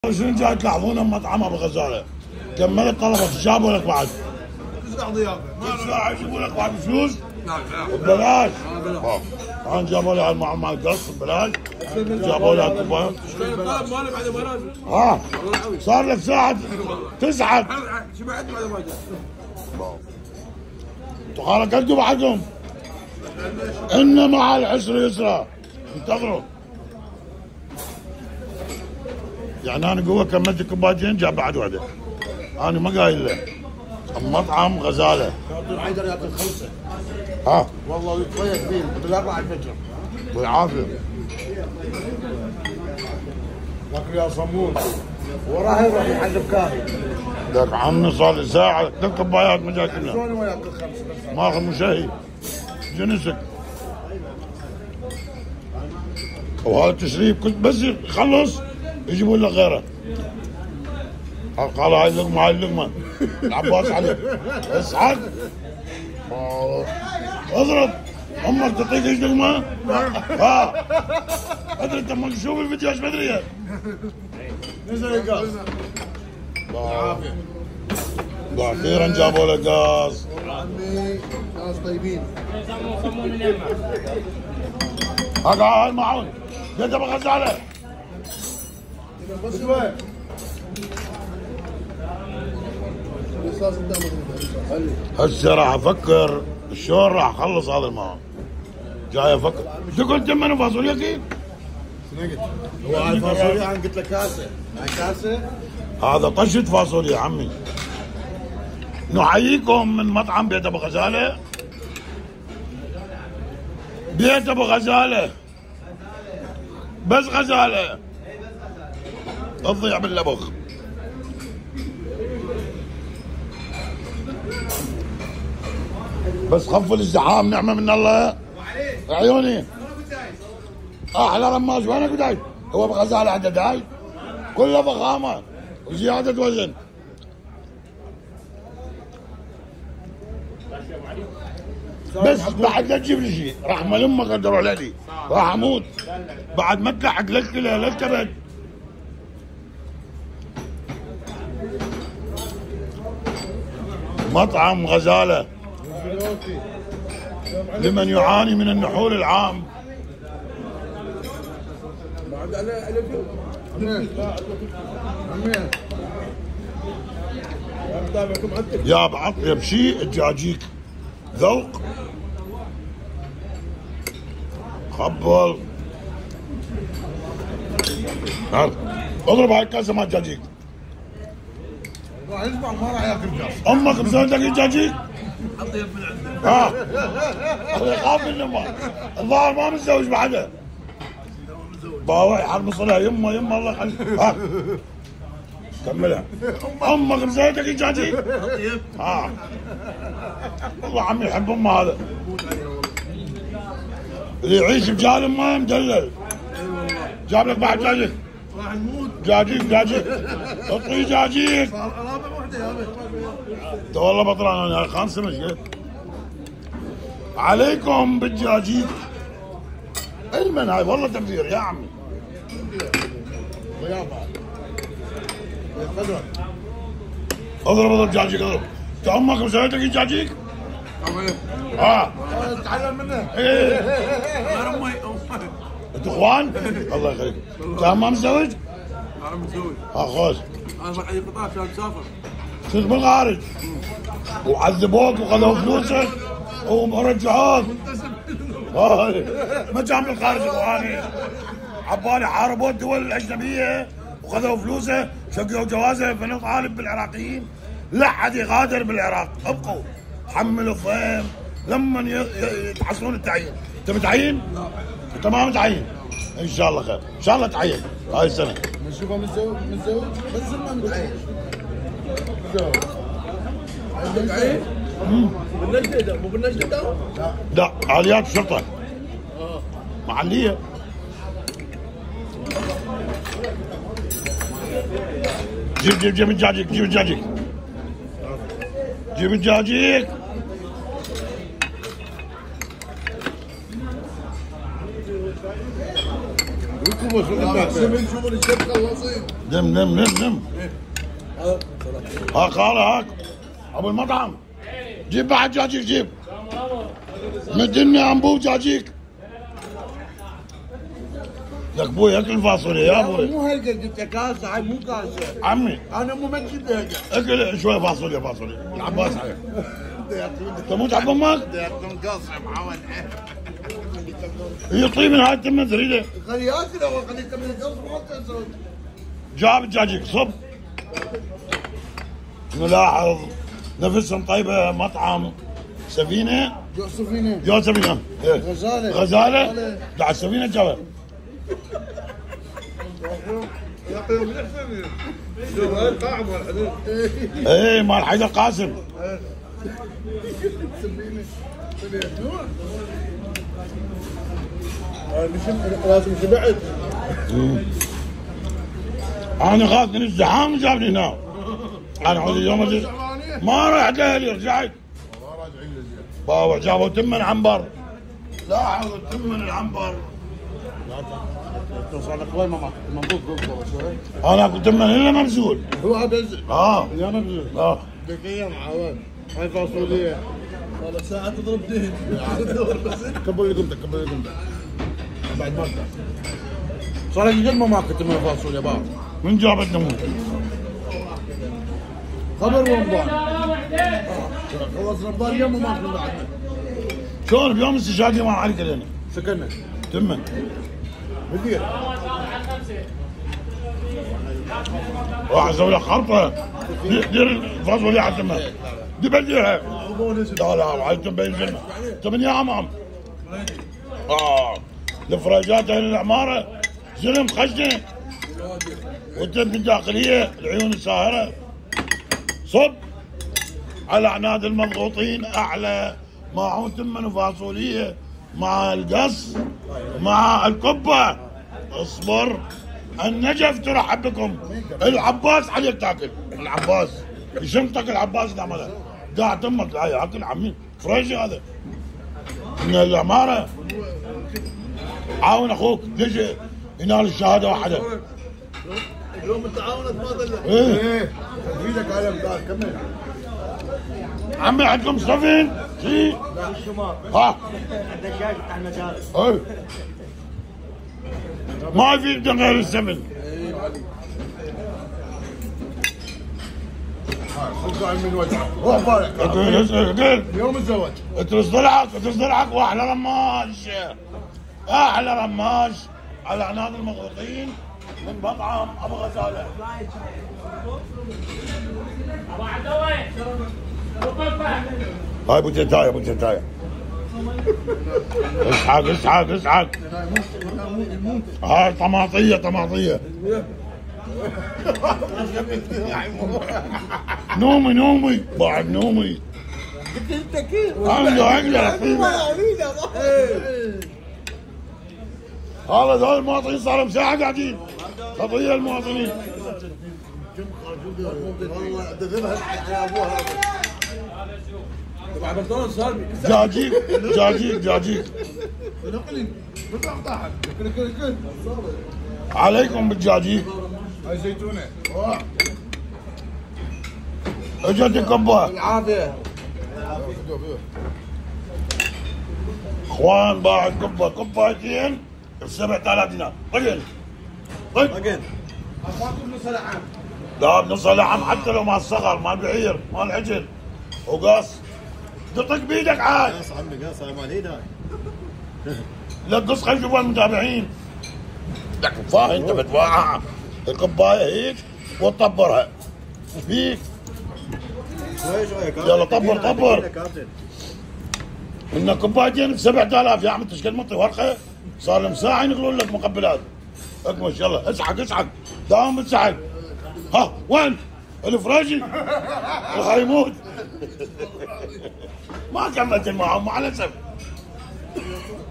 شنو جاي تلاحظونه بمطعم ابو غزاله؟ كملت طلبت جابوا لك بعد. نص ساعة يجيبوا لك بعد بفلوس؟ ببلاش. الان جابوا لي مع القص ببلاش. جابوا لي الكوبايه. الطلب ماله بعد ما نازل. صار لك ساعة تسعد. شبعت بعد ما جاء. وقال قدوا بعدهم. ان مع العسر يسرا. انتظروا. يعني انا قوه كملت كوبايتين جاب بعد وحده. انا ما قايل له. مطعم غزاله. حيدر يعطي الخمسه. والله يتفيق فيه بالاربعه الفجر. بالعافيه. لكن يا صمون وراه يروح يحلب كافي. لك عمي صار لي ساعه 2 كوبايات ما جاي كلها. شلون هو ياكل خمسه بس؟ ماخذ مشهي جنسك. وهذا التشريب كنت بس يخلص يجيبوا لك غيره. قال هاي اللقمه هاي اللقمه. العباس عليك اصعد. اضرب امك تعطيك ايش لقمه؟ ادري انت ما تشوف الفيديو ايش بدري. نزل القاص. اخيرا جابوا له قاص. عمي ناس طيبين. هاي معون قد ابو غزاله. بس وين؟ هسه راح افكر شلون راح اخلص هذا الماء. جاي افكر. انت قلت من فاصوليا كيف؟ هو هاي الفاصوليا انا قلت لك كاسه، هاي كاسه. هذا طشة فاصوليا عمي. نحييكم من مطعم بيت ابو غزاله. بيت ابو غزاله. بس غزاله. تضيع باللبخ. بس خف الازدحام نعمه من الله. عيوني. احلى رماش وينك بداي؟ هو بغزاله عنده داي؟ كله فخامه وزياده وزن. بس بعد لا تجيب لي شيء راح مال امك اقدر اروح لي راح اموت بعد ما تلحق للكلى للكبد. مطعم غزاله لمن يعاني من النحول العام. يا بعطيب شيء الدجاجيك ذوق. خبل اضرب هاي الكاسه مال دجاجيك. راح يشبع ما راح ياكل قاص. امك مسويتك دجاجيك؟ اطيب من عندك. الله يخاف من امك. الظاهر ما متزوج بعده. باوعي حرمص لها يمه يمه الله يخليك. كملها. امك مسويتك دجاجيك؟ اطيب. والله عمي يحب امه هذا. اللي يعيش بجال امه مدلل. جاب لك بعد دجاجيك. راح نموت. دجاجيك اطي دجاجيك. رابع وحده يا انت والله بطلان انا خامسه مش عليكم بالدجاجيك. علما هاي والله تبذير يا عمي. اضرب دجاجيك اضرب. انت امك مسويتك دجاجيك؟ تعلم منه. ايه انا امي انت اخوان؟ الله يخليك. انت ما متزوج؟ انا متزوج. خوش. انا فرحي قطار عشان اسافر. كنت بالخارج وعذبوك وخذوا فلوسك ورجعوك. ما كان بالخارج اخواني. عبالي حاربوا الدول الاجنبيه وخذوا فلوسه شقوا جوازه فنو طالب بالعراقيين. لا حد يغادر بالعراق. ابقوا حملوا فهم لما يتحصلون التعيين. انت متعين؟ لا. انت ما متعين؟ ان شاء الله خير، ان شاء الله تعين هاي السنه. نشوفه متزوج بس ما متعين. عندك عين؟ بالنجده مو بالنجده؟ لا عاليات الشرطه. محليه. جيب الدجاجيك. جيب الدجاجيك. جيب الدجاجيك. ويكم شغل الشيف خلصين. نم هاك هاك ابو المطعم جيب بعد جاجيك جيب مدني انبوب جاجيك لك ابوي اكل فاصوليا يا ابوي مو هالقد انت كاسه هاي مو كاسه عمي انا مو مجد هيك اكل شوي فاصوليا العباس عليك تموت على امك قص معود هي طيب من هاي التمه تريده خلي ياكل اول خلي يكمل القص ما تنسى جاب الدجاجيك صب نلاحظ نفسهم طيبه مطعم سفينه جوزفينه جو سفينه إيه. غزاله على السفينه جوا ايه مال حيدر قاسم لازم شبعت انا خاف من الزحام جابني هنا انا عودي اليوم ما رحت لاهلي رجعت باوع جابوا تمن عنبر لاحظوا تمن العنبر توصل لك وين ماما منبوط شوي انا كنت تمن الا مبذول هو بز يا مبزول دقيقة معود هاي فاصوليا والله ساعة تضرب دين كبر لي قمتك بعد ما صار لك قد ما ماكل تمن فاصوليا بعض من جاب الدموع خبر رمضان خلص رمضان اليوم ما ماكل بعدنا شلون بيوم استشهادي ما عليك لنا سكننا تمن بدير راح اسوي لك خرطه دير الفاصوليا على التمن دي بديها لا لا على التمن 8 عام الفراجات اهل العماره زلم خشنه والتم الداخليه العيون الساهره صب على عناد المضغوطين اعلى معون تمن وفاصوليه مع القص مع الكبه اصبر النجف ترحب بكم العباس عليك تاكل العباس يشمطك العباس تعملها قاعد تمك لا اكل عمي فريش هذا من العماره عاون اخوك ليش ينال الشهاده واحده اليوم تعاونت ما ظلت ايه تفيدك على مدار كمل عمي عندكم سفن شي ها الدجاج بتاع المدارس ايه ما في غير السفن خذ من وجهك روح بالك يوم الزواج اترس ضلعك واحلى رماش احلى رماش على عناد المضغوطين من مطعم ابو غزاله هاي بوتيتايا اسحق هاي طماطيه نومي بعد نومي هذا ذول المواطنين صاروا ساعة قاعدين خطية المواطنين والله تذبح على ابوها تبع ماكدونالدز سالمي جاجيك عليكم بالجاجيك هاي زيتونه اجت الكبه العافيه اخوان باعت كبايتين ب 7000 دينار طقن لا بنص لحم حتى لو مال صغر مال بعير مال عجل وقص تطق بيدك عاد قاص عمي قاص مال ايدك لا تقص خلي يشوفوا المتابعين لك فاهم انت بتوقع الكبايه هيك وتطبرها فيك شوي يلا طبر ان كوبايتين ب 7000 يا عم انت ايش قد مطي ورقه صار لهم ساعه ينقلون لك مقبلات اكمش يلا اسحق داوم بتسحق ها وين الفراجي الخيمود ما كملت معهم مع الاسف